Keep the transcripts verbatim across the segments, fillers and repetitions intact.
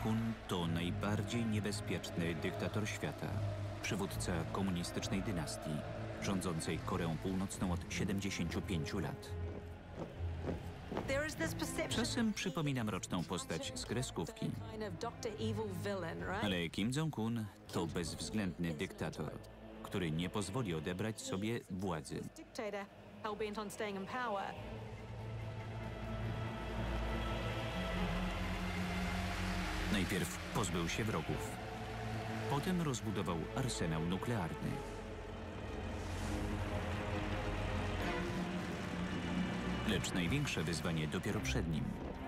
Jong-un to najbardziej niebezpieczny dyktator świata. Przywódca komunistycznej dynastii, rządzącej Koreą Północną od siedemdziesięciu pięciu lat. Czasem przypomina mroczną postać z kreskówki. Ale Kim Jong-un to bezwzględny dyktator, który nie pozwoli odebrać sobie władzy. Najpierw pozbył się wrogów. Potem rozbudował arsenał nuklearny. Lecz największe wyzwanie dopiero przed nim.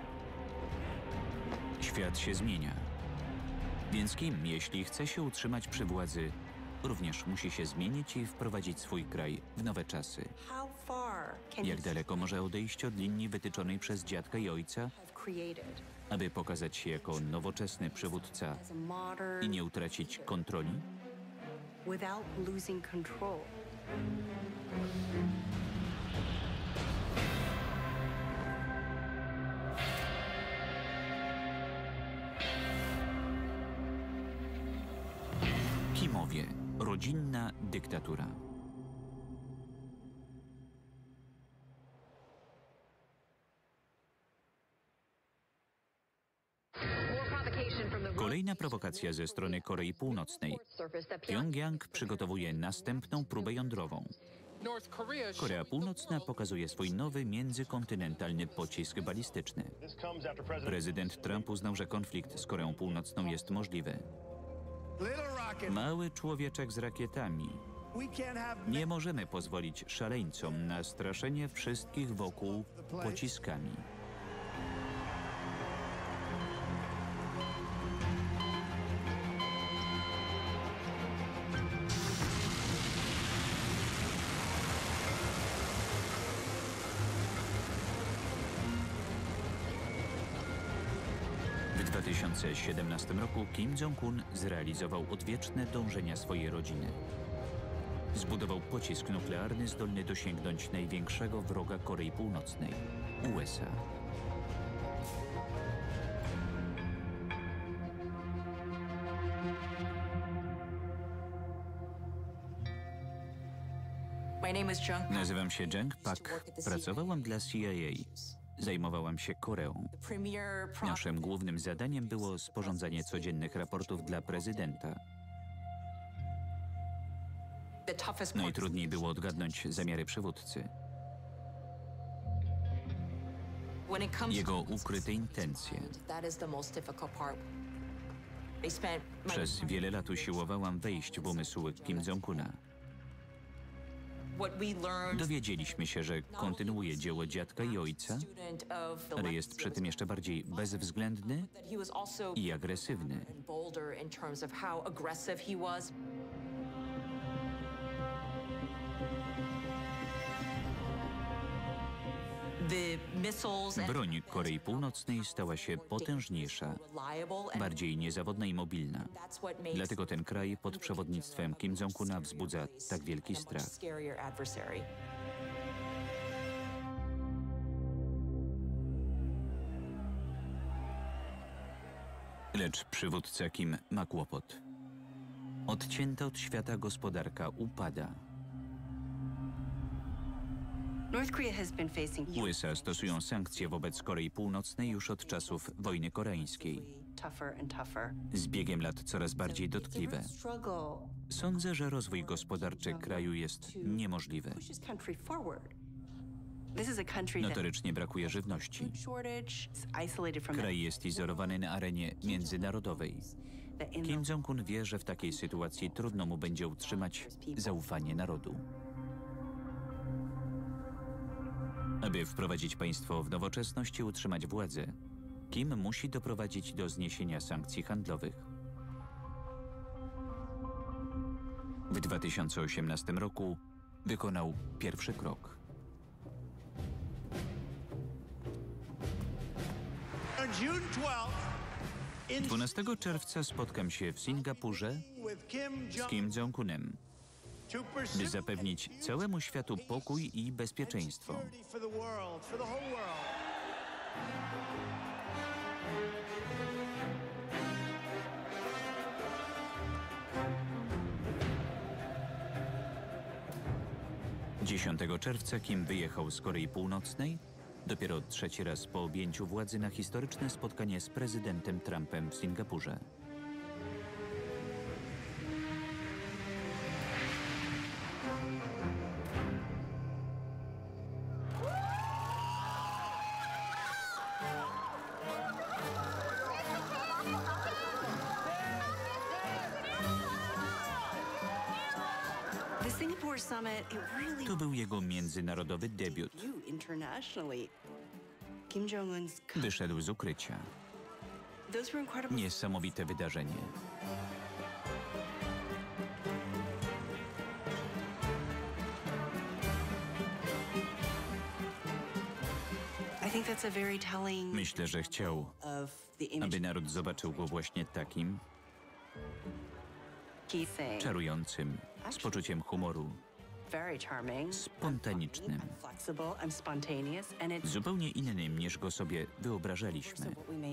Świat się zmienia. Więc Kim, jeśli chce się utrzymać przy władzy, również musi się zmienić i wprowadzić swój kraj w nowe czasy. Jak daleko może odejść od linii wytyczonej przez dziadka i ojca, aby pokazać się jako nowoczesny przywódca i nie utracić kontroli? Kimowie. Rodzinna dyktatura. Kolejna prowokacja ze strony Korei Północnej. Pjongjang przygotowuje następną próbę jądrową. Korea Północna pokazuje swój nowy międzykontynentalny pocisk balistyczny. Prezydent Trump uznał, że konflikt z Koreą Północną jest możliwy. Mały człowieczek z rakietami. Nie możemy pozwolić szaleńcom na straszenie wszystkich wokół pociskami. W dwa tysiące siedemnastym roku Kim Jong-un zrealizował odwieczne dążenia swojej rodziny. Zbudował pocisk nuklearny zdolny dosięgnąć największego wroga Korei Północnej – U S A. Nazywam się Jung Pak. Pracowałam dla C I A. Zajmowałam się Koreą. Naszym głównym zadaniem było sporządzanie codziennych raportów dla prezydenta. Najtrudniej było odgadnąć zamiary przywódcy. Jego ukryte intencje. Przez wiele lat usiłowałam wejść w umysł Kim Jong-una. Dowiedzieliśmy się, że kontynuuje dzieło dziadka i ojca, ale jest przy tym jeszcze bardziej bezwzględny i agresywny. Broń Korei Północnej stała się potężniejsza, bardziej niezawodna i mobilna. Dlatego ten kraj pod przewodnictwem Kim Jong-una wzbudza tak wielki strach. Lecz przywódca Kim ma kłopot. Odcięta od świata gospodarka upada. U S A stosują sankcje wobec Korei Północnej już od czasów wojny koreańskiej. Z biegiem lat coraz bardziej dotkliwe. Sądzę, że rozwój gospodarczy kraju jest niemożliwy. Notorycznie brakuje żywności. Kraj jest izolowany na arenie międzynarodowej. Kim Jong-un wie, że w takiej sytuacji trudno mu będzie utrzymać zaufanie narodu. Aby wprowadzić państwo w nowoczesność i utrzymać władzę, Kim musi doprowadzić do zniesienia sankcji handlowych. W dwa tysiące osiemnastym roku wykonał pierwszy krok. dwunastego czerwca spotkam się w Singapurze z Kim Jong-unem, by zapewnić całemu światu pokój i bezpieczeństwo. dziesiątego czerwca Kim wyjechał z Korei Północnej, dopiero trzeci raz po objęciu władzy, na historyczne spotkanie z prezydentem Trumpem w Singapurze. To był jego międzynarodowy debiut. Wyszedł z ukrycia. Niesamowite wydarzenie. Myślę, że chciał, aby naród zobaczył go właśnie takim, czarującym, z poczuciem humoru, spontanicznym, zupełnie innym, niż go sobie wyobrażaliśmy.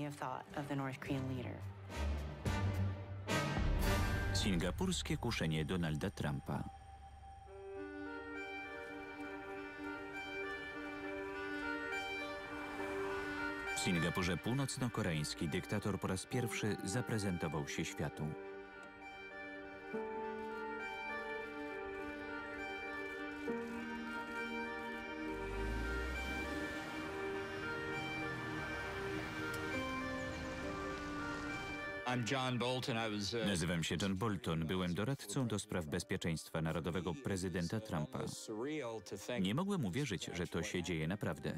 Singapurskie kuszenie Donalda Trumpa. W Singapurze północno-koreański dyktator po raz pierwszy zaprezentował się światu. Nazywam się John Bolton. Byłem doradcą do spraw bezpieczeństwa narodowego prezydenta Trumpa. Nie mogłem uwierzyć, że to się dzieje naprawdę.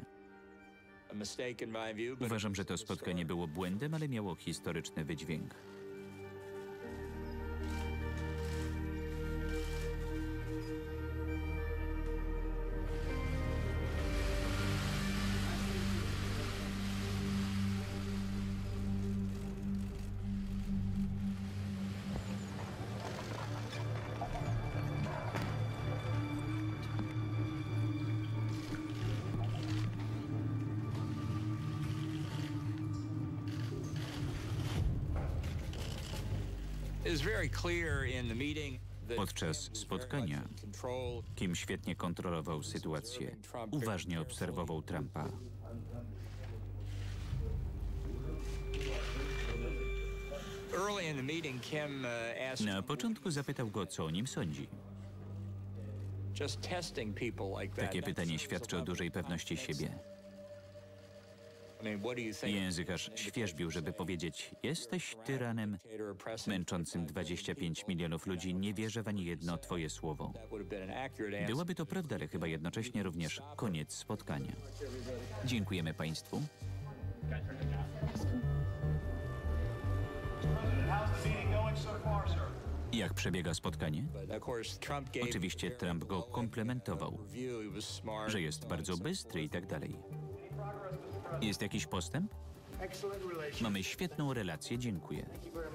Uważam, że to spotkanie było błędem, ale miało historyczny wydźwięk. Podczas spotkania Kim świetnie kontrolował sytuację, uważnie obserwował Trumpa. Na początku zapytał go, co o nim sądzi. Takie pytanie świadczy o dużej pewności siebie. Językarz świerzbił, żeby powiedzieć: jesteś tyranem męczącym dwadzieścia pięć milionów ludzi, nie wierzę w ani jedno twoje słowo. Byłaby to prawda, ale chyba jednocześnie również koniec spotkania. Dziękujemy państwu. Jak przebiega spotkanie? Oczywiście Trump go komplementował, że jest bardzo bystry i tak dalej. Jest jakiś postęp? Mamy świetną relację, dziękuję.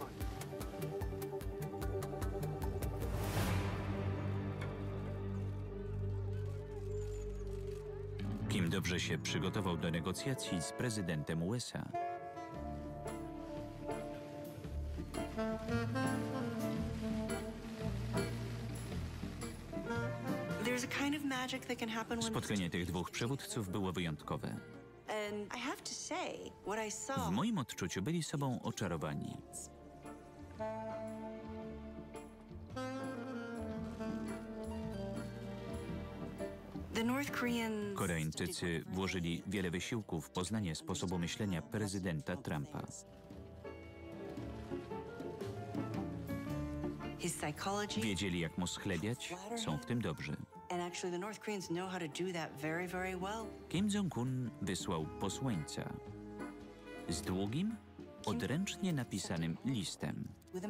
Kim dobrze się przygotował do negocjacji z prezydentem U S A. Spotkanie tych dwóch przywódców było wyjątkowe. W moim odczuciu byli sobą oczarowani. Koreańczycy włożyli wiele wysiłku w poznanie sposobu myślenia prezydenta Trumpa. Wiedzieli, jak mu schlebiać, są w tym dobrzy. Kim Jong-un wysłał posłańca z długim, odręcznie napisanym listem.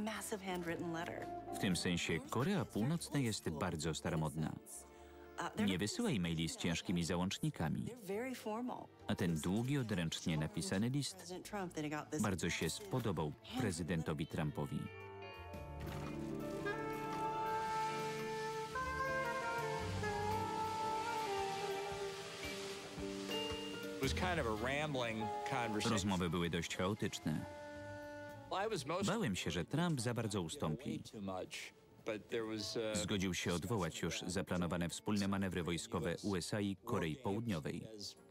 W tym sensie Korea Północna jest bardzo staromodna. Nie wysyła e-maili z ciężkimi załącznikami. A ten długi, odręcznie napisany list bardzo się spodobał prezydentowi Trumpowi. Rozmowy były dość chaotyczne. Bałem się, że Trump za bardzo ustąpi. Zgodził się odwołać już zaplanowane wspólne manewry wojskowe U S A i Korei Południowej.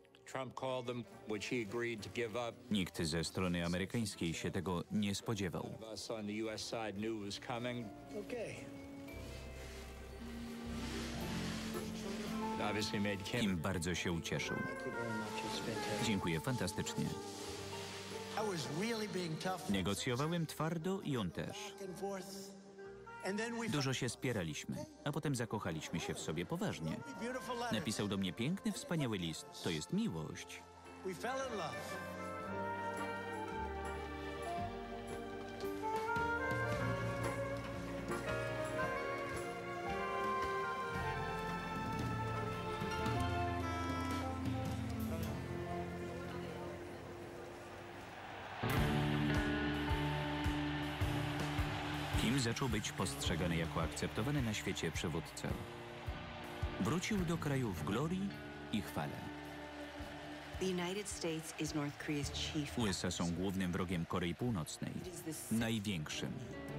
Nikt ze strony amerykańskiej się tego nie spodziewał. Kim bardzo się ucieszył. Dziękuję, fantastycznie. Negocjowałem twardo i on też. Dużo się spieraliśmy, a potem zakochaliśmy się w sobie poważnie. Napisał do mnie piękny, wspaniały list. To jest miłość. Kim zaczął być postrzegany jako akceptowany na świecie przywódca. Wrócił do kraju w glorii i chwale. U S A są głównym wrogiem Korei Północnej, największym.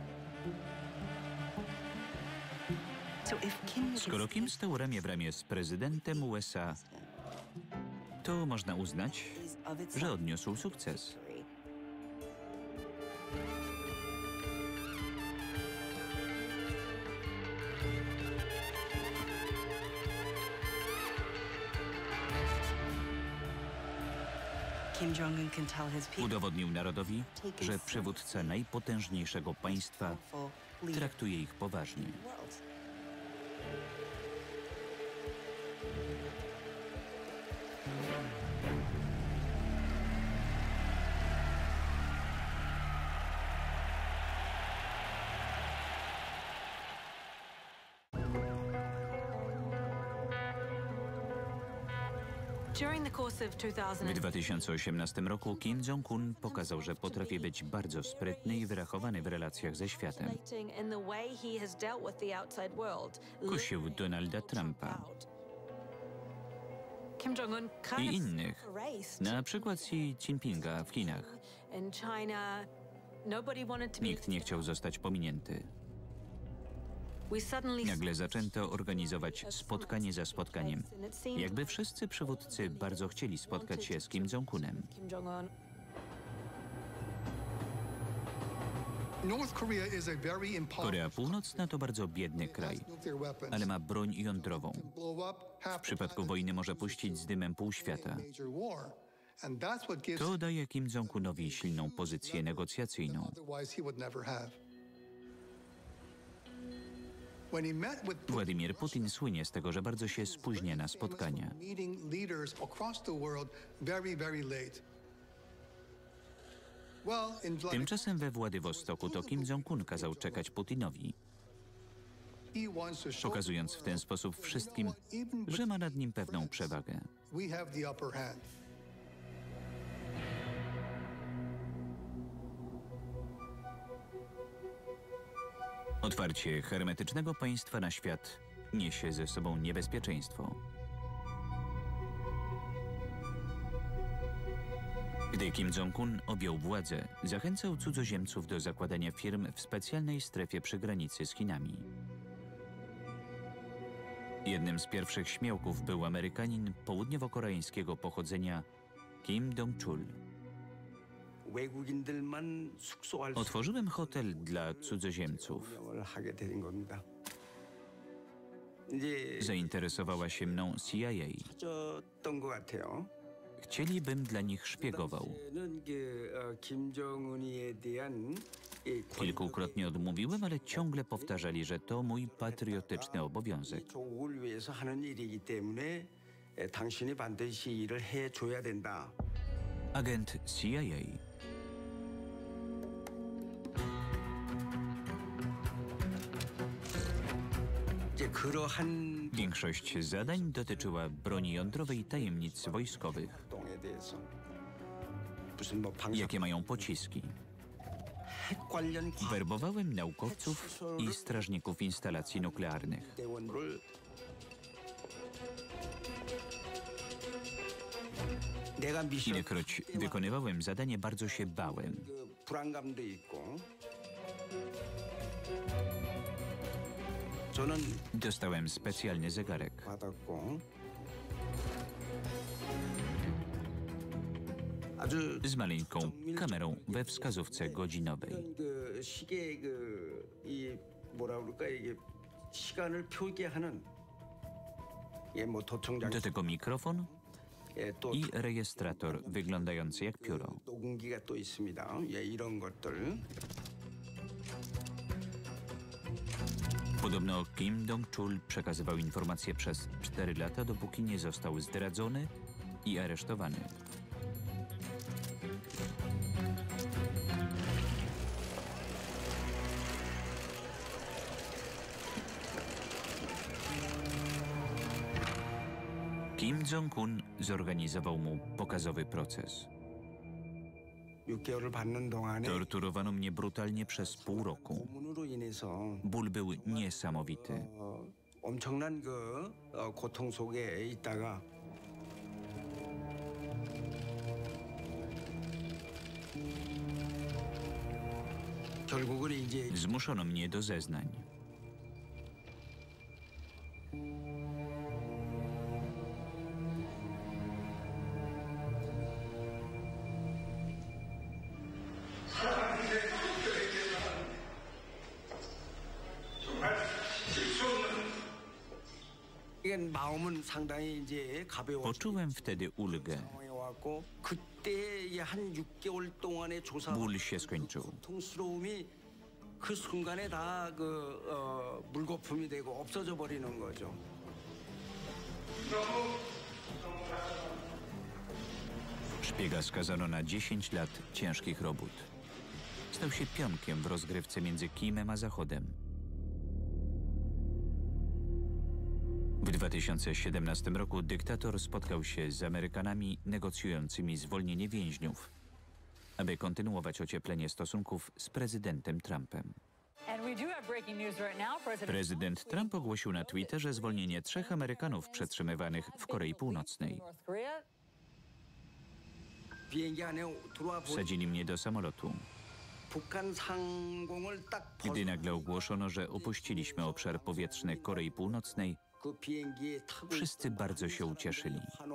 Skoro Kim stał ramię w ramię z prezydentem U S A, to można uznać, że odniósł sukces. Udowodnił narodowi, że przywódca najpotężniejszego państwa traktuje ich poważnie. W dwa tysiące osiemnastym roku Kim Jong-un pokazał, że potrafi być bardzo sprytny i wyrachowany w relacjach ze światem. Kusił Donalda Trumpa i innych, na przykład Xi Jinpinga w Chinach. Nikt nie chciał zostać pominięty. Nagle zaczęto organizować spotkanie za spotkaniem. Jakby wszyscy przywódcy bardzo chcieli spotkać się z Kim Jong-unem. Korea Północna to bardzo biedny kraj, ale ma broń jądrową. W przypadku wojny może puścić z dymem pół świata. To daje Kim Jong-unowi silną pozycję negocjacyjną. Władimir Putin słynie z tego, że bardzo się spóźnia na spotkania. Tymczasem we Władywostoku to Kim Jong-un kazał czekać Putinowi, pokazując w ten sposób wszystkim, że ma nad nim pewną przewagę. Otwarcie hermetycznego państwa na świat niesie ze sobą niebezpieczeństwo. Gdy Kim Jong-un objął władzę, zachęcał cudzoziemców do zakładania firm w specjalnej strefie przy granicy z Chinami. Jednym z pierwszych śmiałków był Amerykanin południowo-koreańskiego pochodzenia Kim Dong-chul. Otworzyłem hotel dla cudzoziemców. Zainteresowała się mną C I A. Chcieli, bym dla nich szpiegował. Kilkukrotnie odmówiłem, ale ciągle powtarzali, że to mój patriotyczny obowiązek. Agent C I A. Większość zadań dotyczyła broni jądrowej i tajemnic wojskowych. Jakie mają pociski? Werbowałem naukowców i strażników instalacji nuklearnych. Ilekroć wykonywałem zadanie, bardzo się bałem. Dostałem specjalny zegarek. Z maleńką kamerą we wskazówce godzinowej. Do tego mikrofon i rejestrator wyglądający jak pióro. Podobno Kim Dong-chul przekazywał informacje przez cztery lata, dopóki nie został zdradzony i aresztowany. Kim Jong-un zorganizował mu pokazowy proces. Torturowano mnie brutalnie przez pół roku. Ból był niesamowity. Zmuszono mnie do zeznań. Poczułem wtedy ulgę. Ból się skończył. Szpiega skazano na dziesięć lat ciężkich robót. Stał się pionkiem w rozgrywce między Kimem a Zachodem. W dwa tysiące siedemnastym roku dyktator spotkał się z Amerykanami negocjującymi zwolnienie więźniów, aby kontynuować ocieplenie stosunków z prezydentem Trumpem. Prezydent Trump ogłosił na Twitterze zwolnienie trzech Amerykanów przetrzymywanych w Korei Północnej. Wsadzili mnie do samolotu. Gdy nagle ogłoszono, że opuściliśmy obszar powietrzny Korei Północnej, wszyscy bardzo się ucieszyli.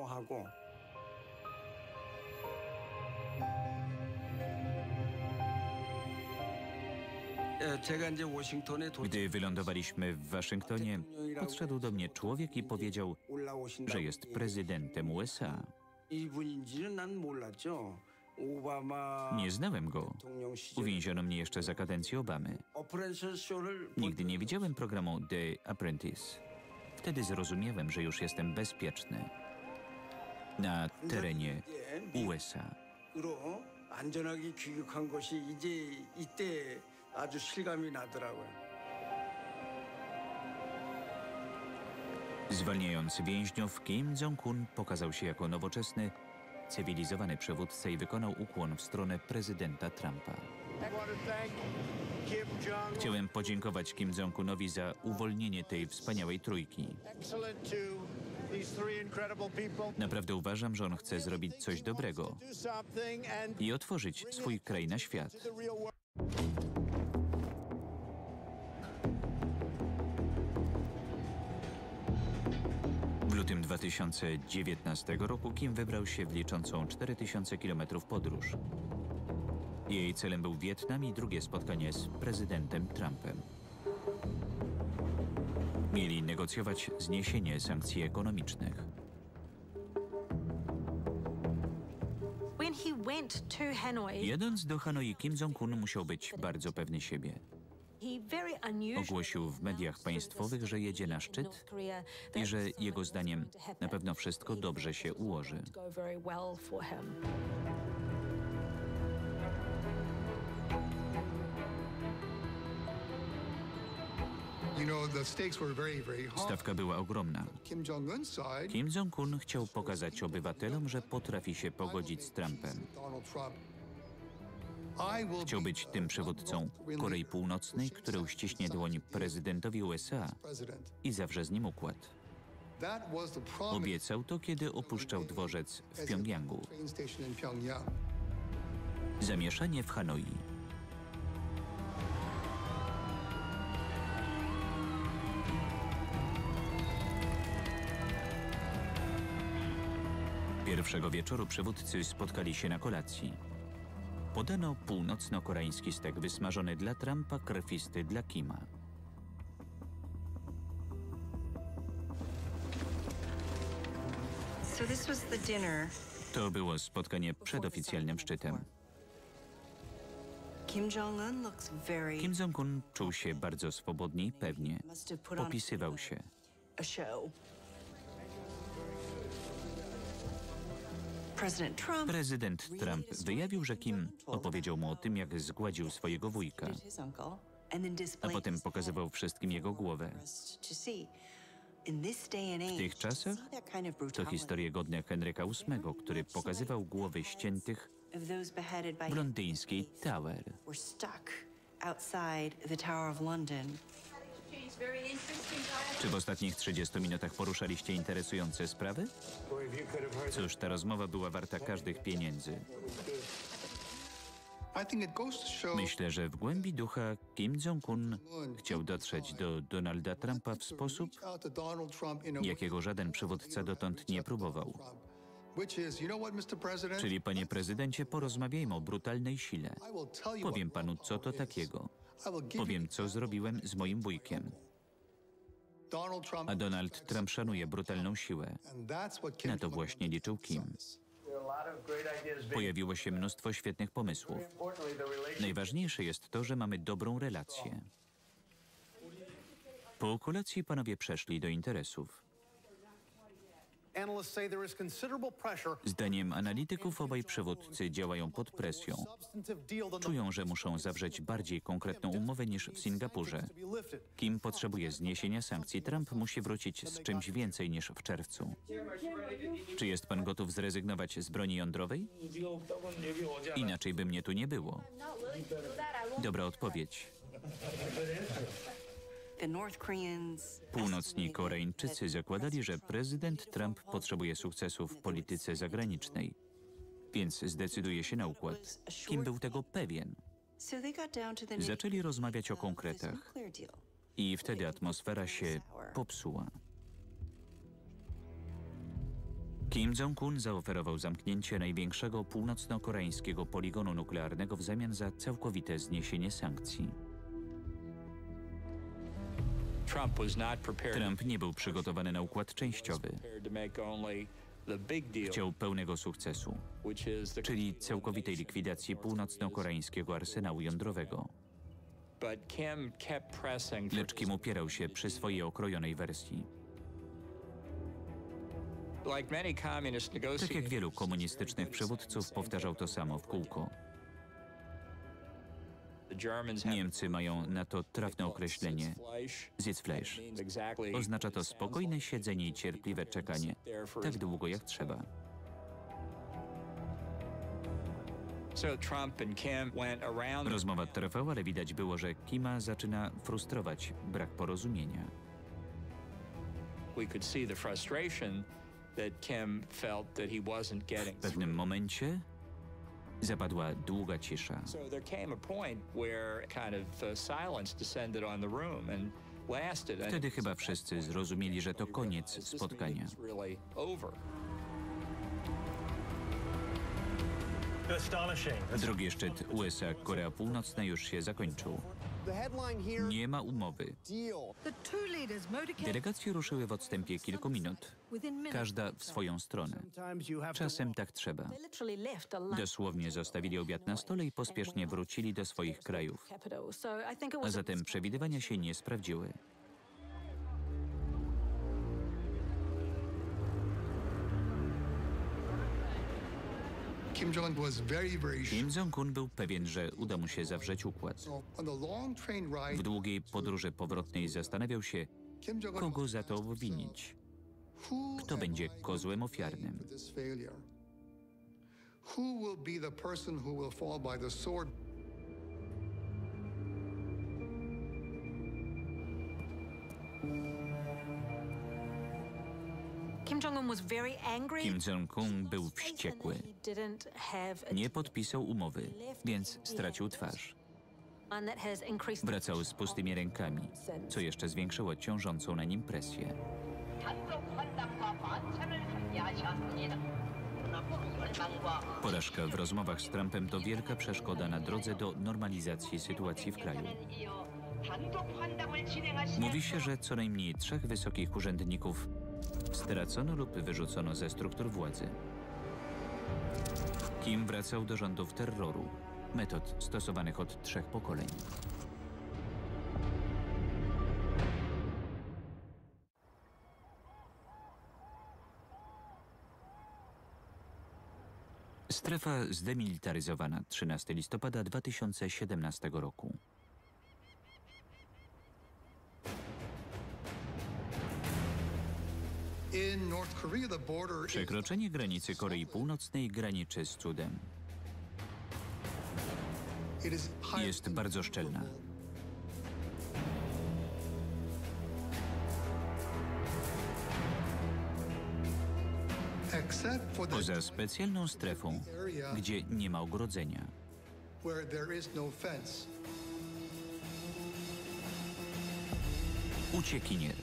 Gdy wylądowaliśmy w Waszyngtonie, podszedł do mnie człowiek i powiedział, że jest prezydentem U S A. Nie znałem go. Uwięziono mnie jeszcze za kadencji Obamy. Nigdy nie widziałem programu The Apprentice. Wtedy zrozumiałem, że już jestem bezpieczny na terenie U S A. Zwalniając więźniów, Kim Jong-un pokazał się jako nowoczesny, cywilizowany przywódca i wykonał ukłon w stronę prezydenta Trumpa. Chciałem podziękować Kim Jong-unowi za uwolnienie tej wspaniałej trójki. Naprawdę uważam, że on chce zrobić coś dobrego i otworzyć swój kraj na świat. W lutym dwa tysiące dziewiętnastego roku Kim wybrał się w liczącą cztery tysiące kilometrów podróż. Jej celem był Wietnam i drugie spotkanie z prezydentem Trumpem. Mieli negocjować zniesienie sankcji ekonomicznych. Jadąc do Hanoi, Kim Jong-un musiał być bardzo pewny siebie. Ogłosił w mediach państwowych, że jedzie na szczyt i że jego zdaniem na pewno wszystko dobrze się ułoży. Stawka była ogromna. Kim Jong-un chciał pokazać obywatelom, że potrafi się pogodzić z Trumpem. Chciał być tym przywódcą Korei Północnej, który uściśnie dłoń prezydentowi U S A i zawrze z nim układ. Obiecał to, kiedy opuszczał dworzec w Pjongjangu. Zamieszanie w Hanoi. Pierwszego wieczoru przywódcy spotkali się na kolacji. Podano północno-koreański stek wysmażony dla Trumpa, krwisty dla Kima. To było spotkanie przed oficjalnym szczytem. Kim Jong-un czuł się bardzo swobodnie i pewnie. Popisywał się. Prezydent Trump wyjawił, że Kim opowiedział mu o tym, jak zgładził swojego wujka, a potem pokazywał wszystkim jego głowę. W tych czasach to historie godne Henryka ósmego, który pokazywał głowy ściętych w londyńskiej Tower. Czy w ostatnich trzydziestu minutach poruszaliście interesujące sprawy? Cóż, ta rozmowa była warta każdych pieniędzy. Myślę, że w głębi ducha Kim Jong-un chciał dotrzeć do Donalda Trumpa w sposób, jakiego żaden przywódca dotąd nie próbował. Czyli, panie prezydencie, porozmawiajmy o brutalnej sile. Powiem panu, co to takiego. Powiem, co zrobiłem z moim wujkiem. A Donald Trump szanuje brutalną siłę. Na to właśnie liczył Kim. Pojawiło się mnóstwo świetnych pomysłów. Najważniejsze jest to, że mamy dobrą relację. Po kolacji panowie przeszli do interesów. Zdaniem analityków obaj przywódcy działają pod presją. Czują, że muszą zawrzeć bardziej konkretną umowę niż w Singapurze. Kim potrzebuje zniesienia sankcji, Trump musi wrócić z czymś więcej niż w czerwcu. Czy jest pan gotów zrezygnować z broni jądrowej? Inaczej by mnie tu nie było. Dobra odpowiedź. Północni Koreańczycy zakładali, że prezydent Trump potrzebuje sukcesu w polityce zagranicznej, więc zdecyduje się na układ. Kim był tego pewien? Zaczęli rozmawiać o konkretach i wtedy atmosfera się popsuła. Kim Jong-un zaoferował zamknięcie największego północno-koreańskiego poligonu nuklearnego w zamian za całkowite zniesienie sankcji. Trump nie był przygotowany na układ częściowy. Chciał pełnego sukcesu, czyli całkowitej likwidacji północno-koreańskiego arsenału jądrowego. Lecz Kim upierał się przy swojej okrojonej wersji. Tak jak wielu komunistycznych przywódców, powtarzał to samo w kółko. Niemcy mają na to trafne określenie Sitzfleisch. Oznacza to spokojne siedzenie i cierpliwe czekanie, tak długo jak trzeba. Rozmowa trwała, ale widać było, że Kima zaczyna frustrować brak porozumienia. W pewnym momencie zapadła długa cisza. Wtedy chyba wszyscy zrozumieli, że to koniec spotkania. Drugi szczyt U S A-Korea Północna już się zakończył. Nie ma umowy. Delegacje ruszyły w odstępie kilku minut, każda w swoją stronę. Czasem tak trzeba. Dosłownie zostawili obiad na stole i pospiesznie wrócili do swoich krajów. A zatem przewidywania się nie sprawdziły. Kim Jong-un był pewien, że uda mu się zawrzeć układ. W długiej podróży powrotnej zastanawiał się, kogo za to obwinić. Kto będzie kozłem ofiarnym? Kim Jong-un był wściekły. Nie podpisał umowy, więc stracił twarz. Wracał z pustymi rękami, co jeszcze zwiększyło ciążącą na nim presję. Porażka w rozmowach z Trumpem to wielka przeszkoda na drodze do normalizacji sytuacji w kraju. Mówi się, że co najmniej trzech wysokich urzędników stracono lub wyrzucono ze struktur władzy. Kim wracał do rządów terroru, metod stosowanych od trzech pokoleń. Strefa zdemilitaryzowana trzynastego listopada dwa tysiące siedemnastego roku. Przekroczenie granicy Korei Północnej graniczy z cudem. Jest bardzo szczelna. Poza specjalną strefą, gdzie nie ma ogrodzenia. Uciekinier.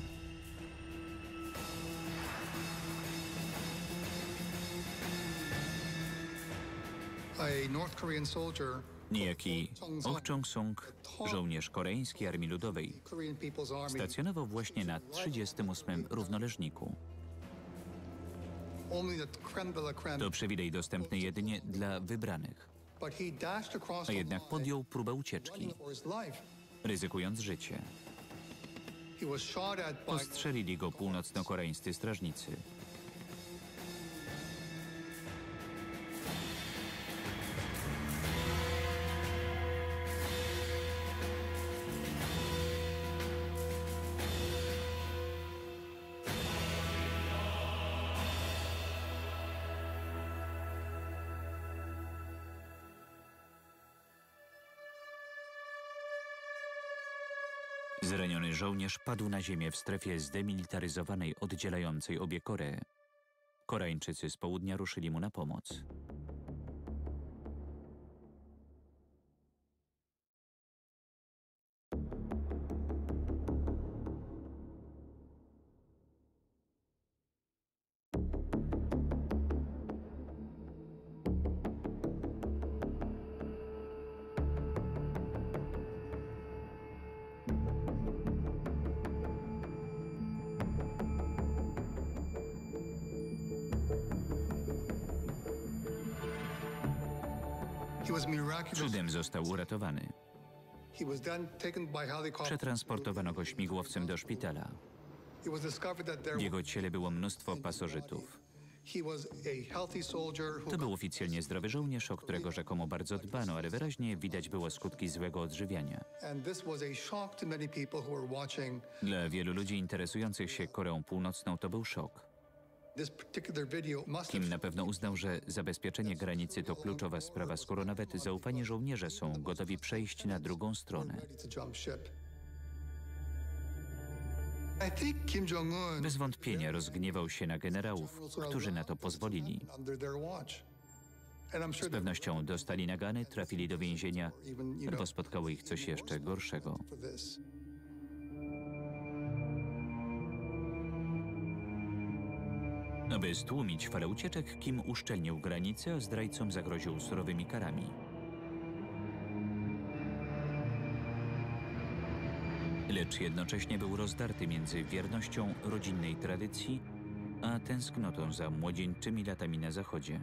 Niejaki Oh Chong-sung, żołnierz koreańskiej Armii Ludowej, stacjonował właśnie na trzydziestym ósmym równoleżniku. To przywilej dostępny jedynie dla wybranych. A jednak podjął próbę ucieczki, ryzykując życie. Postrzelili go północno-koreańscy strażnicy. Zraniony żołnierz padł na ziemię w strefie zdemilitaryzowanej oddzielającej obie Koree. Koreańczycy z południa ruszyli mu na pomoc. Cudem został uratowany. Przetransportowano go śmigłowcem do szpitala. W jego ciele było mnóstwo pasożytów. To był oficjalnie zdrowy żołnierz, o którego rzekomo bardzo dbano, ale wyraźnie widać było skutki złego odżywiania. Dla wielu ludzi interesujących się Koreą Północną to był szok. Kim na pewno uznał, że zabezpieczenie granicy to kluczowa sprawa, skoro nawet zaufani żołnierze są gotowi przejść na drugą stronę. Bez wątpienia rozgniewał się na generałów, którzy na to pozwolili. Z pewnością dostali nagany, trafili do więzienia, albo spotkało ich coś jeszcze gorszego. Aby stłumić falę ucieczek, Kim uszczelnił granicę, a zdrajcom zagroził surowymi karami. Lecz jednocześnie był rozdarty między wiernością rodzinnej tradycji, a tęsknotą za młodzieńczymi latami na zachodzie.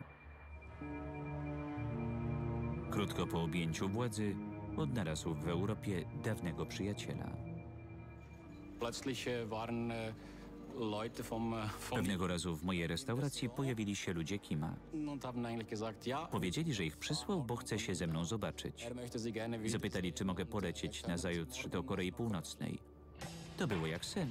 Krótko po objęciu władzy odnalazł w Europie dawnego przyjaciela. Pewnego razu w mojej restauracji pojawili się ludzie Kima. Powiedzieli, że ich przysłał, bo chce się ze mną zobaczyć. Zapytali, czy mogę polecieć nazajutrz do Korei Północnej. To było jak sen.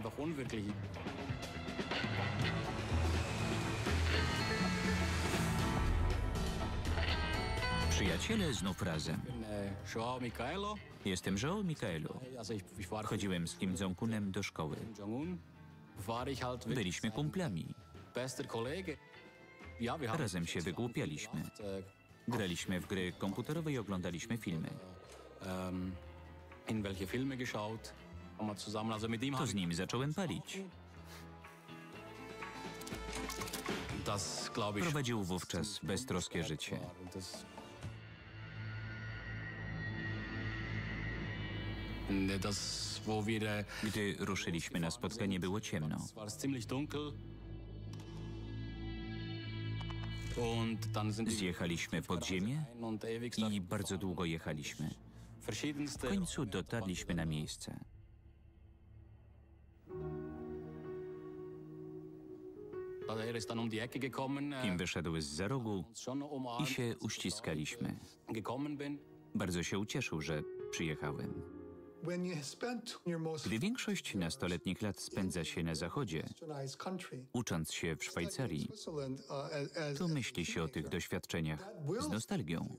Przyjaciele znów razem. Jestem João Mikaelo. Chodziłem z Kim Jong-unem do szkoły. Byliśmy kumplami. Razem się wygłupialiśmy. Graliśmy w gry komputerowe i oglądaliśmy filmy. To z nim zacząłem palić. Prowadził wówczas beztroskie życie. Gdy ruszyliśmy na spotkanie, było ciemno. Zjechaliśmy pod ziemię i bardzo długo jechaliśmy. W końcu dotarliśmy na miejsce. Kim wyszedł zza rogu i się uściskaliśmy. Bardzo się ucieszył, że przyjechałem. Gdy większość nastoletnich lat spędza się na zachodzie, ucząc się w Szwajcarii, to myśli się o tych doświadczeniach z nostalgią.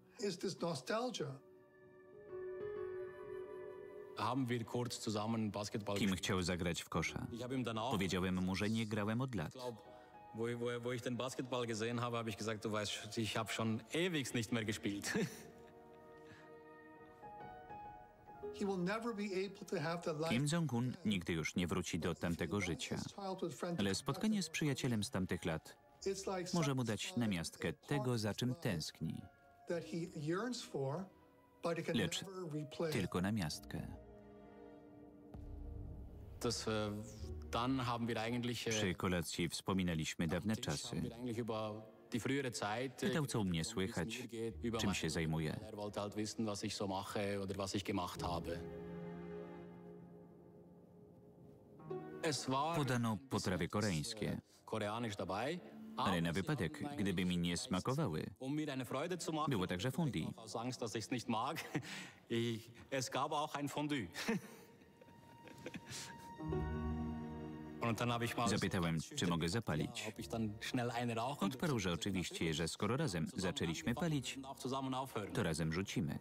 Kim chciał zagrać w kosza. Powiedziałem mu, że nie grałem od lat. Wo, wo, wo ich den Basketball gesehen habe, habe ich gesagt, du weißt, ich habe schon ewig nicht mehr gespielt. Kim Jong-un nigdy już nie wróci do tamtego życia, ale spotkanie z przyjacielem z tamtych lat może mu dać namiastkę tego, za czym tęskni. Lecz tylko namiastkę. Przy kolacji wspominaliśmy dawne czasy. Pytał, co u mnie słychać, czym się zajmuję. Podano potrawy koreańskie, ale na wypadek, gdyby mi nie smakowały, było także fondue. Zapytałem, czy mogę zapalić. Odparł, że oczywiście, że skoro razem zaczęliśmy palić, to razem rzucimy.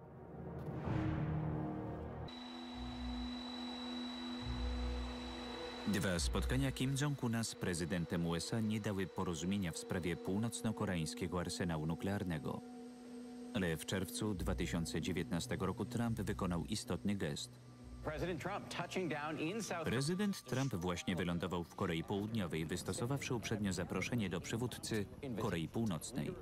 Dwa spotkania Kim Jong-una z prezydentem U S A nie dały porozumienia w sprawie północno-koreańskiego arsenału nuklearnego. Ale w czerwcu dwa tysiące dziewiętnastego roku Trump wykonał istotny gest. Prezydent Trump właśnie wylądował w Korei Południowej, wystosowawszy uprzednio zaproszenie do przywódcy Korei Północnej.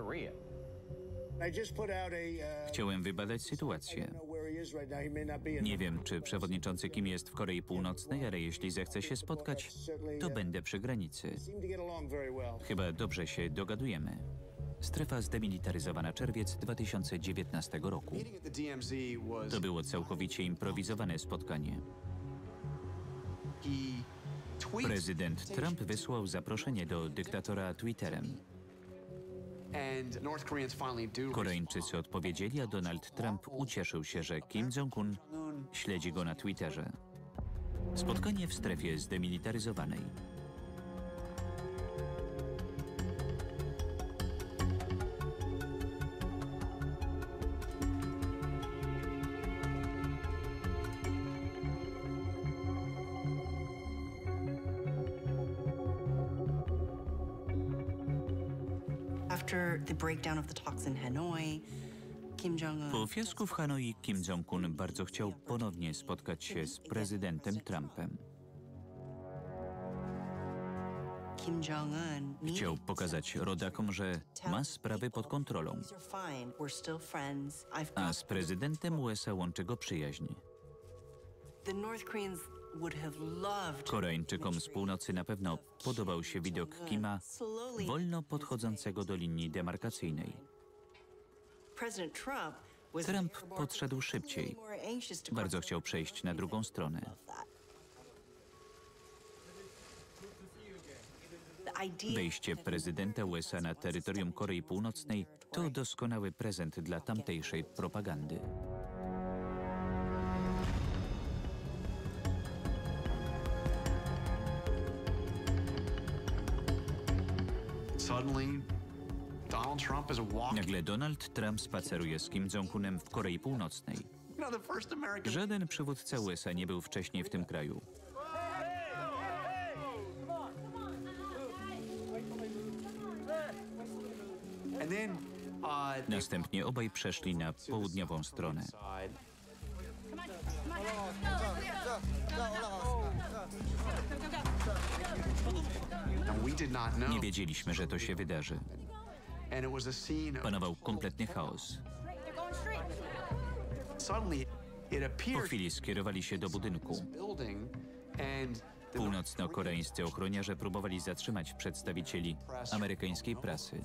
Chciałem wybadać sytuację. Nie wiem, czy przewodniczący Kim jest w Korei Północnej, ale jeśli zechce się spotkać, to będę przy granicy. Chyba dobrze się dogadujemy. Strefa zdemilitaryzowana, czerwiec dwa tysiące dziewiętnastego roku. To było całkowicie improwizowane spotkanie. Prezydent Trump wysłał zaproszenie do dyktatora Twitterem. Koreańczycy odpowiedzieli, a Donald Trump ucieszył się, że Kim Jong-un śledzi go na Twitterze. Spotkanie w strefie zdemilitaryzowanej. Po fiasku w Hanoi Kim Jong-un bardzo chciał ponownie spotkać się z prezydentem Trumpem. Chciał pokazać rodakom, że ma sprawy pod kontrolą, a z prezydentem U S A łączy go przyjaźń. Koreańczykom z północy na pewno podobał się widok Kima wolno podchodzącego do linii demarkacyjnej. Trump podszedł szybciej. Bardzo chciał przejść na drugą stronę. Wejście prezydenta U S A na terytorium Korei Północnej to doskonały prezent dla tamtejszej propagandy. Nagle Donald Trump spaceruje z Kim Jong-unem w Korei Północnej. Żaden przywódca U S A nie był wcześniej w tym kraju. Następnie obaj przeszli na południową stronę. Nie wiedzieliśmy, że to się wydarzy. Panował kompletny chaos. Po chwili skierowali się do budynku. Północno-koreańscy ochroniarze próbowali zatrzymać przedstawicieli amerykańskiej prasy.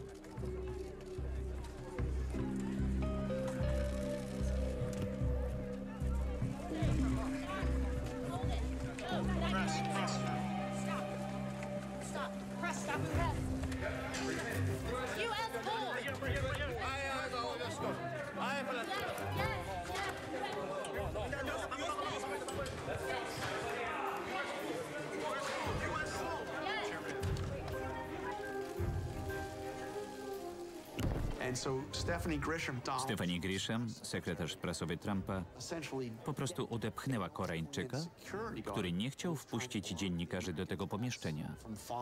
Stephanie Grisham, sekretarz prasowy Trumpa, po prostu odepchnęła Koreańczyka, który nie chciał wpuścić dziennikarzy do tego pomieszczenia.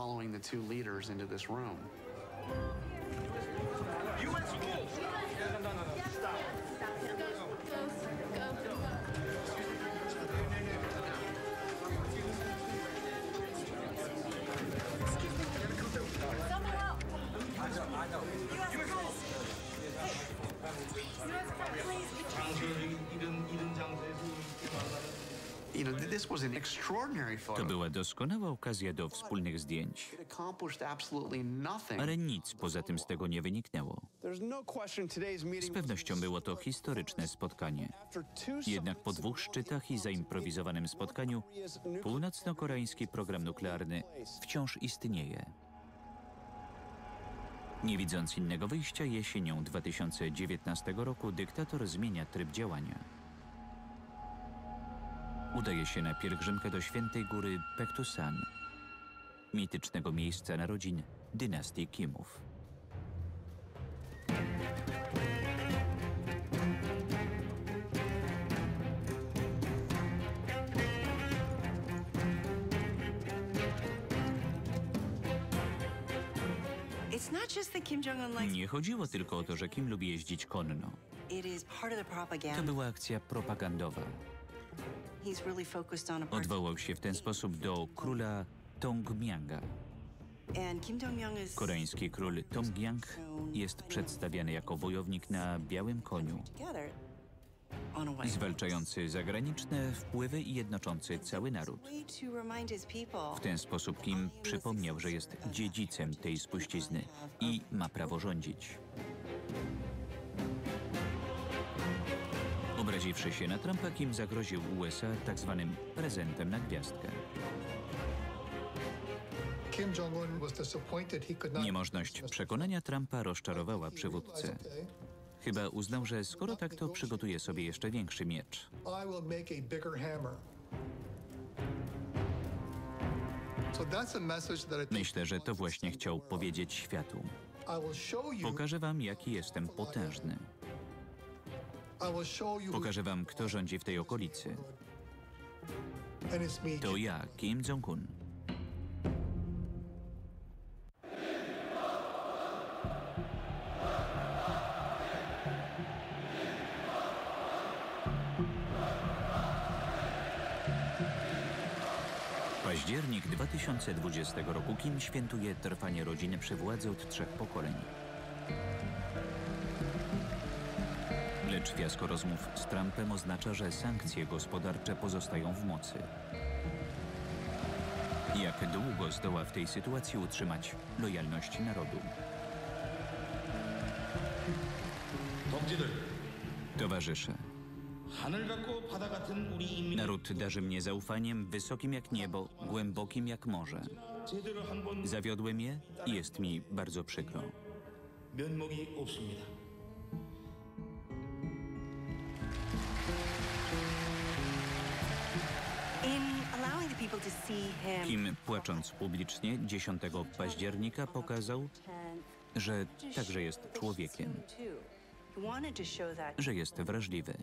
To była doskonała okazja do wspólnych zdjęć, ale nic poza tym z tego nie wyniknęło. Z pewnością było to historyczne spotkanie. Jednak po dwóch szczytach i zaimprowizowanym spotkaniu północno-koreański program nuklearny wciąż istnieje. Nie widząc innego wyjścia, jesienią dwa tysiące dziewiętnastego roku dyktator zmienia tryb działania. Udaje się na pielgrzymkę do świętej góry Paektusan, mitycznego miejsca narodzin dynastii Kimów. Nie chodziło tylko o to, że Kim lubi jeździć konno. To była akcja propagandowa. Odwołał się w ten sposób do króla Tongmyanga. Koreański król Tongmyang jest przedstawiany jako wojownik na białym koniu, zwalczający zagraniczne wpływy i jednoczący cały naród. W ten sposób Kim przypomniał, że jest dziedzicem tej spuścizny i ma prawo rządzić. Obraziwszy się na Trumpa, Kim zagroził U S A tak zwanym prezentem na gwiazdkę. Niemożność przekonania Trumpa rozczarowała przywódcę. Chyba uznał, że skoro tak, to przygotuje sobie jeszcze większy miecz. Myślę, że to właśnie chciał powiedzieć światu. Pokażę wam, jaki jestem potężny. Pokażę wam, kto rządzi w tej okolicy. To ja, Kim Jong-un. Październik dwa tysiące dwudziestego roku. Kim świętuje trwanie rodziny przy władzy od trzech pokoleń. Lecz fiasko rozmów z Trumpem oznacza, że sankcje gospodarcze pozostają w mocy. Jak długo zdoła w tej sytuacji utrzymać lojalność narodu? Towarzysze, naród darzy mnie zaufaniem wysokim jak niebo, głębokim jak morze. Zawiodłem je i jest mi bardzo przykro. Kim, płacząc publicznie dziesiątego października, pokazał, że także jest człowiekiem, że jest wrażliwy.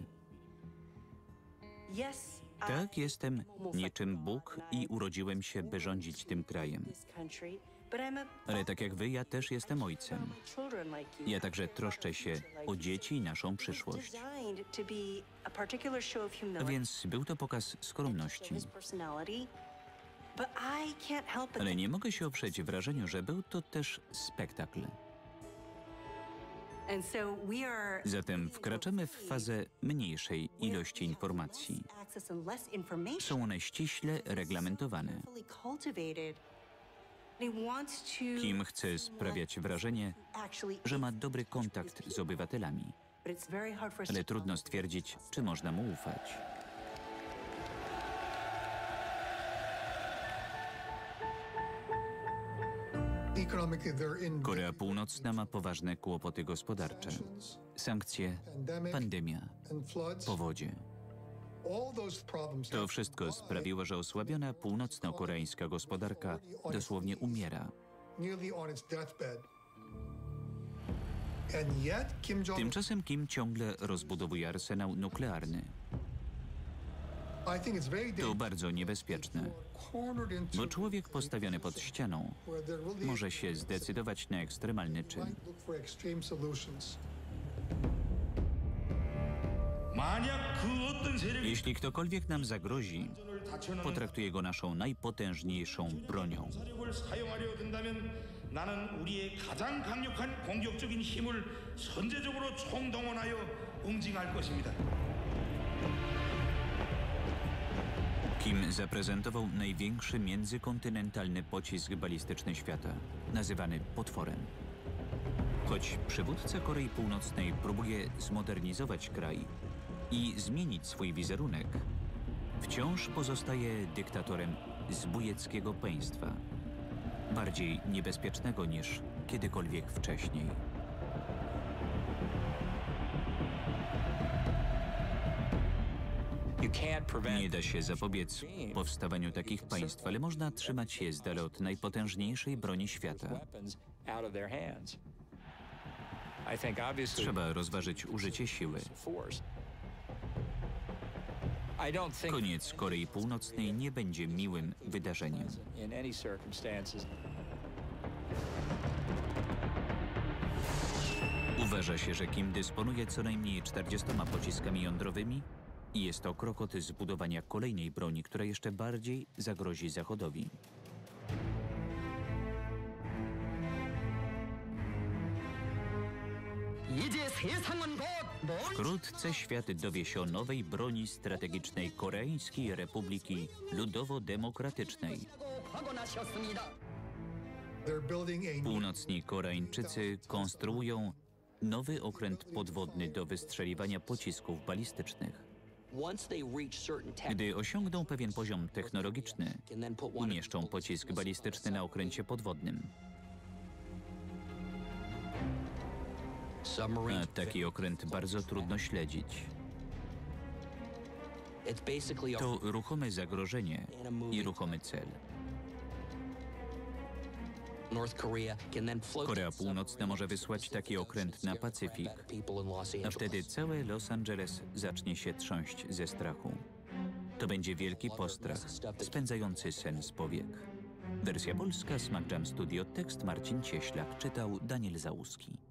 Tak, jestem niczym Bóg i urodziłem się, by rządzić tym krajem. Ale tak jak wy, ja też jestem ojcem. Ja także troszczę się o dzieci i naszą przyszłość. A więc był to pokaz skromności. Ale nie mogę się oprzeć wrażeniu, że był to też spektakl. Zatem wkraczamy w fazę mniejszej ilości informacji. Są one ściśle reglamentowane. Kim chce sprawiać wrażenie, że ma dobry kontakt z obywatelami, ale trudno stwierdzić, czy można mu ufać. Korea Północna ma poważne kłopoty gospodarcze. Sankcje, pandemia, powodzie. To wszystko sprawiło, że osłabiona północno-koreańska gospodarka dosłownie umiera. Tymczasem Kim ciągle rozbudowuje arsenał nuklearny. To bardzo niebezpieczne, bo człowiek postawiony pod ścianą może się zdecydować na ekstremalny czyn. Jeśli ktokolwiek nam zagrozi, potraktuje go naszą najpotężniejszą bronią. 나는 우리의 가장 강력한 공격적인 힘을 선제적으로 총동원하여 응징할 것입니다. Kim zaprezentował największy międzykontynentalny pocisk balistyczny świata, nazywany Potworem. Choć przywódca Korei Północnej próbuje zmodernizować kraj i zmienić swój wizerunek, wciąż pozostaje dyktatorem zbójeckiego państwa, bardziej niebezpiecznego niż kiedykolwiek wcześniej. Nie da się zapobiec powstawaniu takich państw, ale można trzymać je z dala od najpotężniejszej broni świata. Trzeba rozważyć użycie siły. Koniec Korei Północnej nie będzie miłym wydarzeniem. Uważa się, że Kim dysponuje co najmniej czterdziestoma pociskami jądrowymi i jest to krok od zbudowania kolejnej broni, która jeszcze bardziej zagrozi Zachodowi. Wkrótce świat dowie się o nowej broni strategicznej Koreańskiej Republiki Ludowo-Demokratycznej. Północni Koreańczycy konstruują nowy okręt podwodny do wystrzeliwania pocisków balistycznych. Gdy osiągną pewien poziom technologiczny, umieszczą pocisk balistyczny na okręcie podwodnym. A taki okręt bardzo trudno śledzić. To ruchome zagrożenie i ruchomy cel. Korea Północna może wysłać taki okręt na Pacyfik, a wtedy całe Los Angeles zacznie się trząść ze strachu. To będzie wielki postrach, spędzający sen z powiek. Wersja polska, Smack Jam Studio, tekst Marcin Cieślak, czytał Daniel Załuski.